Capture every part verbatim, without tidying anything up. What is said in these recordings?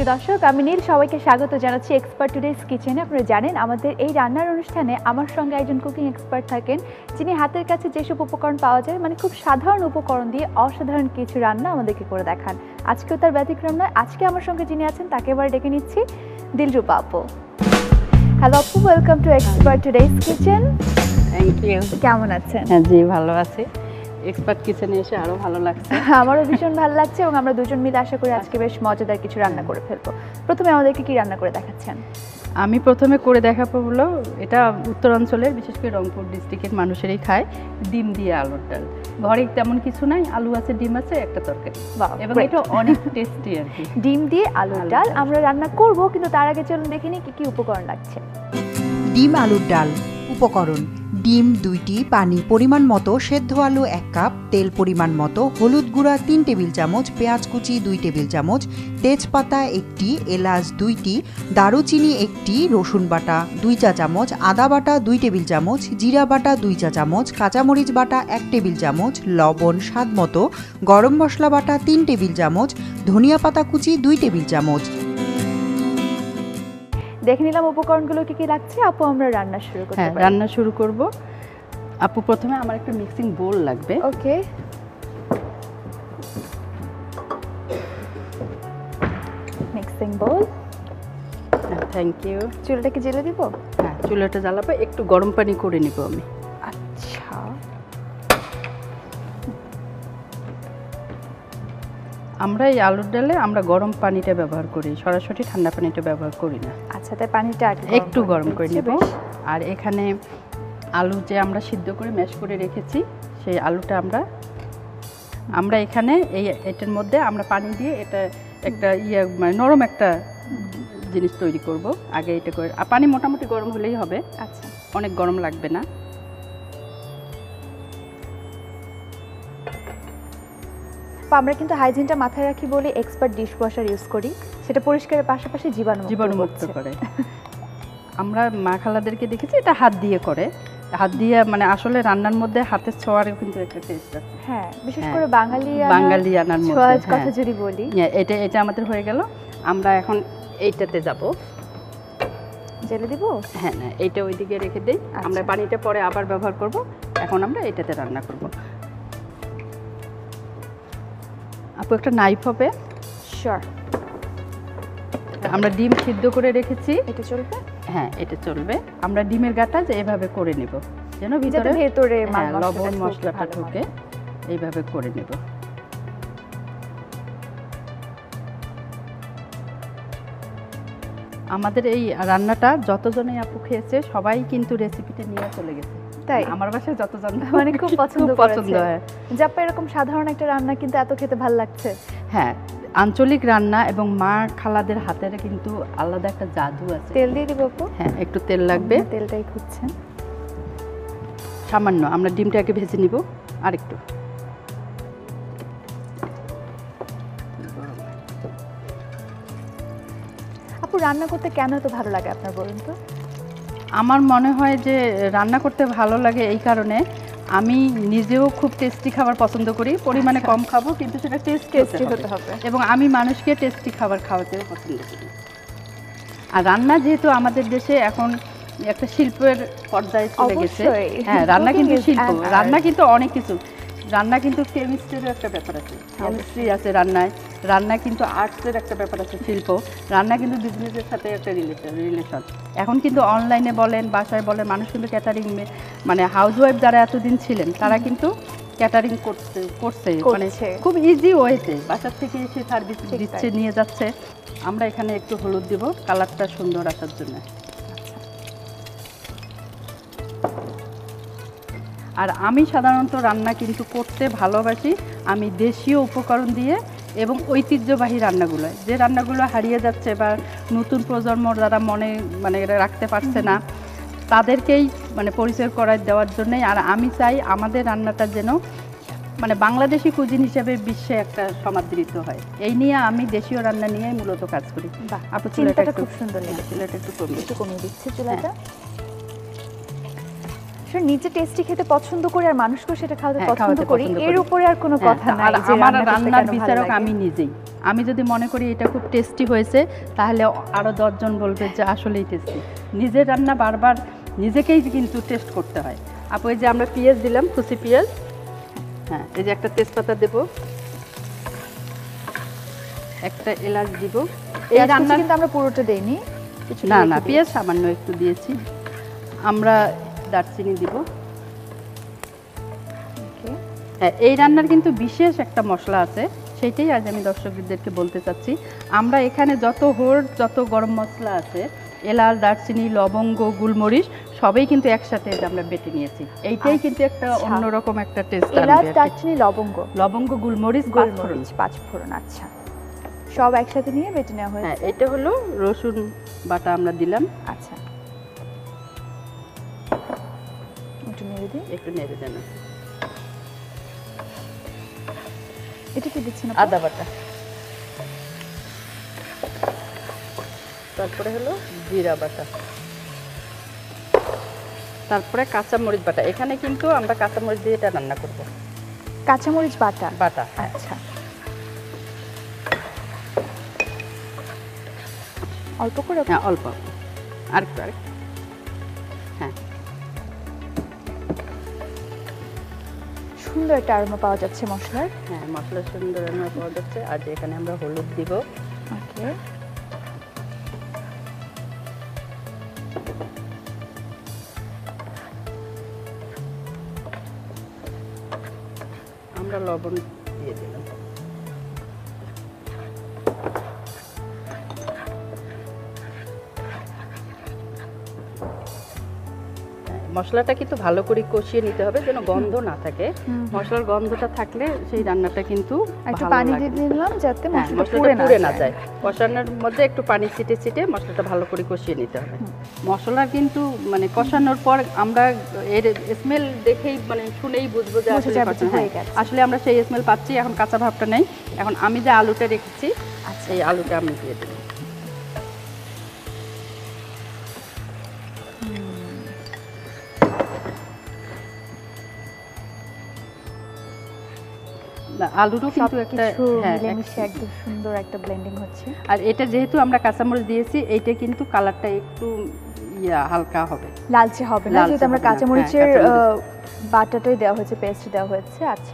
সুপ্রিয় দর্শক, আমি নীল সবাইকে স্বাগত জানাচ্ছি এক্সপার্ট টুডেস কিচেনে। আপনারা জানেন আমাদের এই রান্নার অনুষ্ঠানে আমার সঙ্গে একজন কুকিং এক্সপার্ট থাকেন, যিনি হাতের কাছে যেসব উপকরণ পাওয়া যায় মানে খুব সাধারণ উপকরণ দিয়ে অসাধারণ কিছু রান্না আমাদেরকে করে দেখান। আজকেও তার ব্যতিক্রম নয়। আজকে আমার সঙ্গে যিনি আছেন তাকে এবার ডেকে নিচ্ছি, দিলরুবা আপু। হ্যালো আপু, welcome to expert today's kitchen. Thank you. কেমন আছেন? হ্যাঁ জি, ভালো আছি। এক্সপার্ট কিচেনে এসে আরো ভালো লাগছে। আমারও ভীষণ ভালো লাগছে এবং আমরা দুজন মিলে আশা করি আজকে বেশ মজাদার কিছু রান্না করে ফেলবো। প্রথমে আমাদেরকে কি রান্না করে দেখাচ্ছেন? আমি প্রথমে করে দেখাবো হলো, এটা উত্তরাঞ্চলের বিশেষ করে রংপুর ডিস্ট্রিক্টের মানুষেরই খায়, ডিম দিয়ে আলুর ডাল। ঘরে তেমন কিছু নাই, আলু আছে, ডিম আছে, একটা তরকারি, এবং এটা অনেক টেস্টি আর কি। ডিম দিয়ে আলুর ডাল আমরা রান্না করব, কিন্তু তার আগে চলুন দেখে নিই কি কি উপকরণ লাগছে। ডিম আলুর ডাল উপকরণ: ডিম দুইটি, পানি পরিমাণ মতো, সেদ্ধ আলু এক কাপ, তেল পরিমাণ মতো, হলুদ গুঁড়া তিন টেবিল চামচ, পেঁয়াজ কুচি দুই টেবিল চামচ, তেজপাতা একটি, এলাচ দুইটি, দারুচিনি একটি, রসুন বাটা দুই চা চামচ, আদা বাটা দুই টেবিল চামচ, জিরা বাটা দুই চা চামচ, কাঁচামরিচ বাটা এক টেবিল চামচ, লবণ স্বাদ মতো, গরম মশলা বাটা তিন টেবিল চামচ, ধনিয়া পাতা কুচি দুই টেবিল চামচ। দেখে নিলাম উপকরণগুলো কি কি লাগছে। আপু, আমরা রান্না শুরু করতে হ্যাঁ, পারি? রান্না শুরু করব। আপু, প্রথমে আমার একটা মিক্সিং বোল লাগবে। Okay, mixing bowl. Thank you. চুলাটা কি জ্বেলে দিব? হ্যাঁ, চুলাটা জ্বালাবো, একটু গরম পানি করে নিব আমি। আচ্ছা, আমরা এই আলুর ডালে আমরা গরম পানিটা ব্যবহার করি, সরাসরি ঠান্ডা পানিটা ব্যবহার করি না। আচ্ছা, তাই পানিটা একটু গরম করে নেব। আর এখানে আলু যে আমরা সিদ্ধ করে ম্যাশ করে রেখেছি, সেই আলুটা আমরা আমরা এখানে এই এটার মধ্যে আমরা পানি দিয়ে এটা একটা ইয়ে মানে নরম একটা জিনিস তৈরি করব। আগে এটা করে, আর পানি মোটামুটি গরম হলেই হবে। আচ্ছা, অনেক গরম লাগবে না। আমরা কিন্তু হাইজিনটা মাথায় রাখি বলে এক্সপার্ট ডিশ ওয়াশার ইউজ করি, সেটা পরিষ্কারের পাশাপাশি জীবাণু জীবাণুমুক্ত করে। আমরা মা খালাদেরকে দেখেছি এটা হাত দিয়ে করে, হাত দিয়ে মানে আসলে রান্নার মধ্যে হাতের ছোঁয়ারও কিন্তু একটা টেস্ট আছে। হ্যাঁ, বিশেষ করে বাঙালি বাঙালি রান্নার মধ্যে ছোঁয়ার কথা যদি বলি। এটা এটা আমাদের হয়ে গেল। আমরা এখন এইটাতে যাব। জেলে দিব? হ্যাঁ, না, এইটা ওইদিকে রেখে দেই। আমরা পানিটা পরে আবার ব্যবহার করব। এখন আমরা এটাতে রান্না করব। আপু, একটা নাইফ হবে? শিওর। আমরা ডিম সিদ্ধ করে রেখেছি। এটা চলবে? হ্যাঁ, এটা চলবে। আমরা ডিমের গাটা যে এভাবে করে নেব, যেন ভিতরে ভেতরে লবণ মশলাটা ঢোকে, এইভাবে করে নেব। আমাদের এই রান্নাটা যতজনই আপু খেয়েছে সবাই কিন্তু রেসিপিটা নিয়ে চলে গেছে। তাই আমার বাসায় যতজন মানে খুব পছন্দ পছন্দ হয়। জাপ্পা, এরকম সাধারণ একটা রান্না কিন্তু এত খেতে ভালো লাগছে। হ্যাঁ, আঞ্চলিক রান্না এবং মা খালাদের হাতের কিন্তু আলাদা একটা জাদু আছে। তেল দিয়ে দিব আপু? হ্যাঁ, একটু তেল লাগবে। তেলটাই খুঁজছেন? সামান্য। আমরা ডিমটাকে ভেজে নিব আর একটু। আপু, রান্না করতে কেন এত ভালো লাগে আপনার, বলুন তো? আমার মনে হয় যে রান্না করতে ভালো লাগে এই কারণে, আমি নিজেও খুব টেস্টি খাবার পছন্দ করি। পরিমাণে কম খাবো, কিন্তু সেটা টেস্টি হতে হবে, এবং আমি মানুষকে টেস্টি খাবার খাওয়াতেও পছন্দ করি। আর রান্না যেহেতু আমাদের দেশে এখন একটা শিল্পের পর্যায়ে চলে গেছে। হ্যাঁ, রান্না কিন্তু শিল্প। রান্না কিন্তু অনেক কিছু। রান্না কিন্তু কেমিস্ট্রিরও একটা ব্যাপার আছে, কেমিস্ট্রি আছে রান্নায়। রান্না কিন্তু আর্টসের একটা ব্যাপার আছে, শিল্প। রান্না কিন্তু বিজনেসের সাথে একটা রিলেটেড রিলেশন। এখন কিন্তু অনলাইনে বলেন, বাসায় বলেন, মানুষ কিন্তু ক্যাটারিং মানে হাউসওয়াইফ যারা এতদিন ছিলেন তারা কিন্তু ক্যাটারিং করতে করছে মানে খুব ইজি ওয়েতে বাসার থেকে এসে সার্ভিস দিচ্ছে, নিয়ে যাচ্ছে। আমরা এখানে একটু হলুদ দিব কালারটা সুন্দর আসার জন্য। আর আমি সাধারণত রান্না কিন্তু করতে ভালোবাসি আমি দেশীয় উপকরণ দিয়ে, এবং ঐতিহ্যবাহী রান্নাগুলো, যে রান্নাগুলো হারিয়ে যাচ্ছে বা নতুন প্রজন্ম যারা মনে মানে রাখতে পারছে না, তাদেরকেই মানে পরিচয় করায় দেওয়ার জন্যই। আর আমি চাই আমাদের রান্নাটা যেন মানে বাংলাদেশি কুজিন হিসেবে বিশ্বে একটা সমাদৃত হয়। এই নিয়ে আমি দেশীয় রান্না নিয়ে মূলত কাজ করি। আপু, চুলাটা খুব সুন্দর লেগেছে। চুলাটা একটু কমিয়ে একটু কমিয়ে দিচ্ছে চুলাটা। নিজে টেস্টি খেতে পছন্দ করি আর মানুষকেও সেটা খাওয়াতে পছন্দ করি, এর উপরে আর কোনো কথা নাই। আমার রান্নার বিচারক আমি নিজেই। আমি যদি মনে করি এটা খুব টেস্টি হয়েছে তাহলে আরও দশজন বলবে যে আসলেই টেস্টি। নিজের রান্না বারবার নিজেকেই কিন্তু টেস্ট করতে হয়। আপু এই যে আমরা পেঁয়াজ দিলাম, কুচি পেঁয়াজ, হ্যাঁ এই যে একটা তেজপাতা দেব, একটা এলাচ দিব। এই রান্না কিন্তু আমরা পুরোটা দেইনি, না না পেঁয়াজ সামান্য একটু দিয়েছি। আমরা দারচিনি দিব। হ্যাঁ এই রান্নার কিন্তু বিশেষ একটা মশলা আছে, সেইটাই আজ আমি দর্শকদেরকে বলতে চাচ্ছি। আমরা এখানে যত হোড় যত গরম মশলা আছে, এলাচ, দারচিনি, লবঙ্গ, গোলমরিচ সবই কিন্তু একসাথে আমরা বেটে নিয়েছি। এইটাই কিন্তু একটা অন্যরকম একটা টেস্ট আনবে। এলাচ, দারচিনি, লবঙ্গ, লবঙ্গ, গোলমরিচ, গোলমরিচ, পাঁচফোড়ন, আচ্ছা সব একসাথে নিয়ে বেটে নেওয়া হয়েছে। হ্যাঁ এটা হলো রসুন বাটা আমরা দিলাম। আচ্ছা একটু নেড়ে দিই, একটু নেড়ে দেন। এটা কি দিচ্ছেন? আদা বাটা, তারপরে হলো জিরা বাটা, তারপরে কাঁচামরিচ বাটা। এখানে কিন্তু আমরা কাঁচামরিচ দিয়ে এটা রান্না করব। কাঁচামরিচ বাটা বাটা আচ্ছা অল্প করে? হ্যাঁ অল্প, আরেকটু আরেকটু হ্যাঁ। সুন্দর একটা আরোমা পাওয়া যাচ্ছে মশলার। হ্যাঁ মশলা সুন্দর আরোমা পাওয়া যাচ্ছে। আর এখানে আমরা হলুদ দিব। ওকে আমরা লবণ দিয়ে দিলাম। মশলাটা কিন্তু ভালো করে কষিয়ে নিতে হবে যেন গন্ধ না থাকে। মশলার গন্ধটা থাকলে সেই রান্নাটা কিন্তু একটু পানি দিয়ে দিলাম যাতে মশলাটা পুড়ে না যায়। কষানোর মধ্যে একটু পানি ছিটে ছিটে মশলাটা ভালো করে কষিয়ে নিতে হবে। মশলা কিন্তু মানে কষানোর পর আমরা এর স্মেল দেখেই মানে শুনেই বুঝবো যে আসলে আসলে আমরা সেই স্মেল পাচ্ছি। এখন কাঁচা ভাবটা নেই। এখন আমি যে আলুটা রেখেছি সেই আলুটা আমি দিয়ে দেব। আলুরও কিন্তু একটা মিলেমিশে একদম সুন্দর একটা ব্লেন্ডিং হচ্ছে। আর এটা যেহেতু আমরা কাঁচামরিচ দিয়েছি, এইটা কিন্তু কালারটা একটু ইয়া হালকা হবে, লালচে হবে না, যেহেতু আমরা কাঁচামরিচের বাটাটাই দেওয়া হয়েছে, পেস্ট দেওয়া হয়েছে। আচ্ছা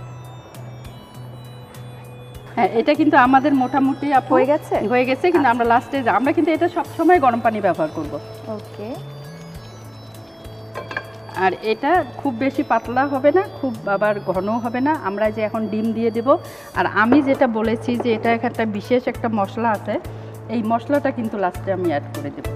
হ্যাঁ এটা কিন্তু আমাদের মোটামুটি হয়ে গেছে হয়ে গেছে কিন্তু আমরা লাস্টে আমরা কিন্তু এটা সব সময় গরম পানি ব্যবহার করব। ওকে আর এটা খুব বেশি পাতলা হবে না, খুব আবার ঘনও হবে না। আমরা যে এখন ডিম দিয়ে দেব। আর আমি যেটা বলেছি যে এটা একটা বিশেষ একটা মশলা আছে, এই মশলাটা কিন্তু লাস্টে আমি অ্যাড করে দেব।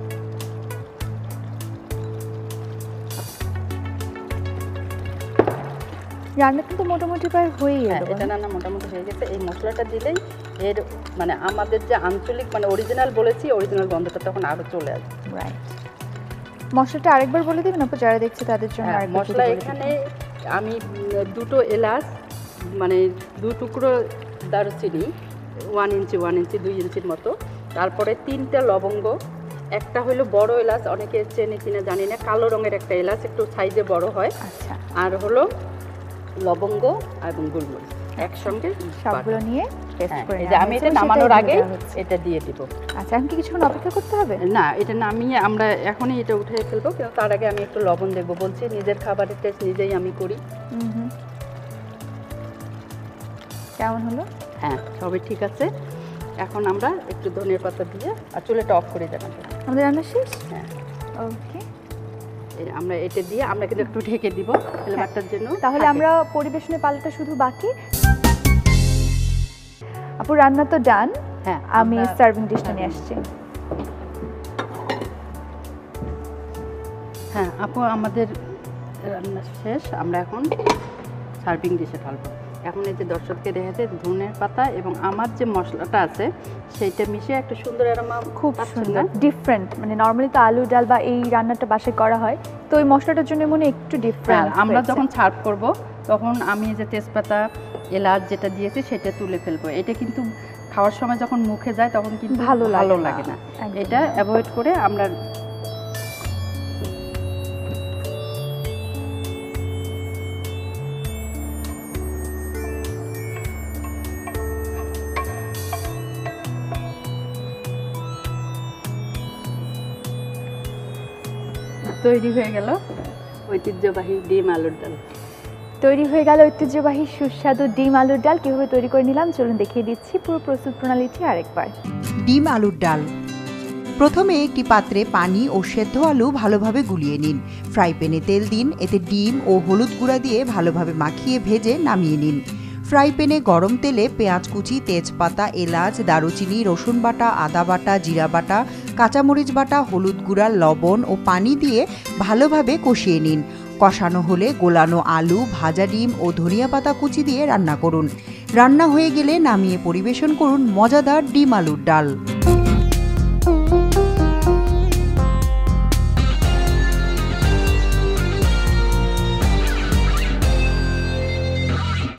রান্না কিন্তু মোটামুটি প্রায় হয়ে গেল। এটা রান্না মোটামুটি হয়ে গেছে। এই মশলাটা দিলেই এর মানে আমাদের যে আঞ্চলিক মানে অরিজিনাল বলেছি, অরিজিনাল গন্ধটা তখন আরও চলে আসবে। রাইট। মশলাটা আরেকবার বলে দিবেন আপু, যারা দেখছে তাদের জন্য? মশলা এখানে আমি দুটো এলাচ মানে দু টুকরো দারুচিনি, ওয়ান ইঞ্চি ওয়ান ইঞ্চি দুই ইঞ্চির মতো, তারপরে তিনটা লবঙ্গ, একটা হলো বড় এলাচ, অনেকে চেনে কিনা জানি না, কালো রঙের একটা এলাচ, একটু সাইজে বড় হয়। আচ্ছা। আর হলো লবঙ্গ এবং গোলমরিচ একসঙ্গে সবগুলো নিয়ে পেস্ট করে নিয়ে আমি এটা নামানোর আগে এটা দিয়ে দিব। আচ্ছা এখন কি কিছুক্ষণ অপেক্ষা করতে হবে? না এটা নামিয়ে আমরা এখনই এটা উঠে ফেলবো, কিন্তু তার আগে আমি একটু লবণ দেখবো। বলছি নিজের খাবারের টেস্ট নিজেই আমি করি। হুম কেমন হলো? হ্যাঁ সবই ঠিক আছে। এখন আমরা একটু ধনিয়া পাতা দিয়ে আর চুলাটা অফ করে জানাবো। আমাদের রান্না শেষ? হ্যাঁ ওকে আমরা এটা দিয়ে আমরা কিন্তু একটু ঢেকে দিব ফ্লেভারটার জন্য। তাহলে আমরা পরিবেশনের পালাটা শুধু বাকি। আপু রান্না তো ডান। হ্যাঁ আমি সার্ভিং ডিশটা নিয়ে আসছি। হ্যাঁ আপু আমাদের রান্না শেষ। আমরা এখন সার্ভিং ডিশে ঢালবো। এখন এই যে দর্শককে দেখাতে ধনের পাতা এবং আমার যে মশলাটা আছে সেইটা মিশিয়ে একটা সুন্দর অ্যারোমা, খুব সুন্দর ডিফারেন্ট। মানে নরমালি তো আলু ডাল বা এই রান্নাটা বাসায় করা হয়, তো ওই মশলাটার জন্য মনে একটু ডিফারেন্ট। আমরা যখন সার্ভ করব তখন আমি যে তেজপাতা এলাচ যেটা দিয়েছি সেটা তুলে ফেলবো। এটা কিন্তু খাওয়ার সময় যখন মুখে যায় তখন কিন্তু ভালো ভালো লাগে না। এটা অ্যাভয়েড করে আমরা তৈরি হয়ে গেল ঐতিহ্যবাহী ডিম আলুর ডাল। তৈরি হয়ে গেল ঐতিহ্যবাহী সুস্বাদু ডিম আলুর ডাল। কীভাবে তৈরি করে নিলাম চলুন দেখিয়ে দিচ্ছি পুরো প্রস্তুত প্রণালীটি আরেকবার। ডিম আলুর ডাল। প্রথমে একটি পাত্রে পানি ও সেদ্ধ আলু ভালোভাবে গুলিয়ে নিন। ফ্রাই প্যানে তেল দিন, এতে ডিম ও হলুদ গুঁড়া দিয়ে ভালোভাবে মাখিয়ে ভেজে নামিয়ে নিন। ফ্রাই প্যানে গরম তেলে পেঁয়াজ কুচি, তেজপাতা, এলাচ, দারুচিনি, রসুন বাটা, আদা বাটা, জিরা বাটা, কাঁচামরিচ বাটা, হলুদ গুঁড়া, লবণ ও পানি দিয়ে ভালোভাবে কষিয়ে নিন। কষানো হলে গোলানো আলু, ভাজা ডিম ও ধনিয়া পাতা কুচি দিয়ে রান্না করুন। রান্না হয়ে গেলে নামিয়ে পরিবেশন করুন মজাদার ডিম আলুর ডাল।